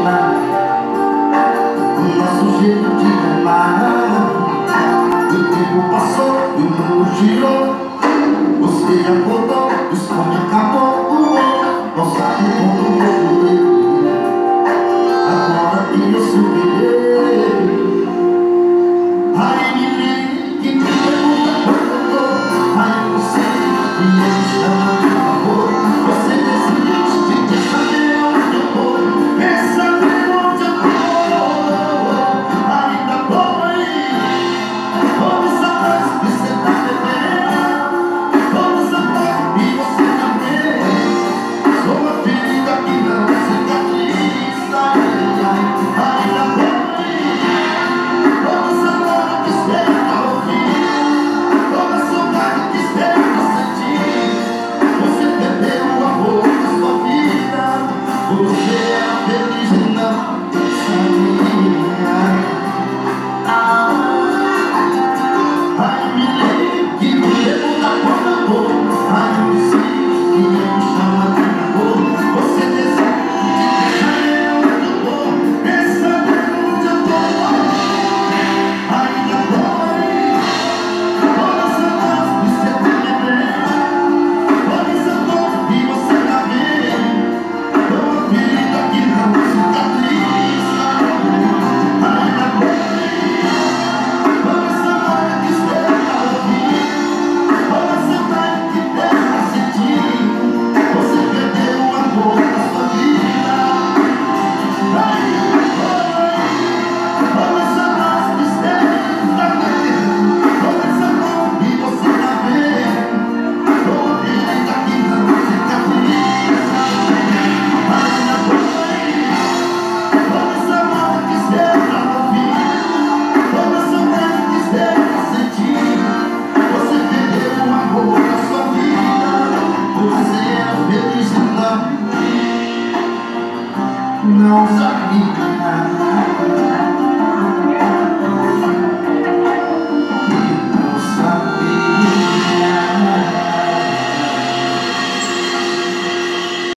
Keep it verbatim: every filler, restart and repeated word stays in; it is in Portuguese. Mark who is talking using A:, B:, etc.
A: imaginar o nosso jeito de amar. O tempo passou e o mundo girou. Você acordou, o sonho acabou. Não sabe como eu fui. Agora que eu subirei, aí me ligue, me pergunta quando eu tô. Aí eu não sei e ele chama de amor. Você desiste de saber onde eu vou. Quer saber onde eu vou? Ainda vou aí. Vamos atrás e você tá bebendo. Vamos atrás e você também. Sou uma ferida que não cicatriza. Ainda vou aí. Vamos agora que espera pra ouvir. Toda saudade que espera pra sentir. Você perdeu o amor da sua vida. Você era feliz e não sabia. Ai, me ligue, me pergunta quando eu vou. Ai, eu insisto e me chama de amor. Você desiste de saber onde eu vou. Quer saber onde eu vou? Ainda dói. Todas as horas que você tá lembrando. Todas as horas que você tá vendo. Uma vida que não cicatriza. Ainda dói. Todas as horas que espera pra ouvir. Toda saudade que tem pra sentir. Você perdeu o amor da sua vida. Ainda dói. Todas as horas que espera pra ouvir. Todas as horas que você tá vendo. Uma vida que não cicatriza. Ainda dói. Todas as horas que espera pra ouvir. Toda saudade que espera pra sentir. Você perdeu o amor da sua vida. Você era feliz e não, não sabia.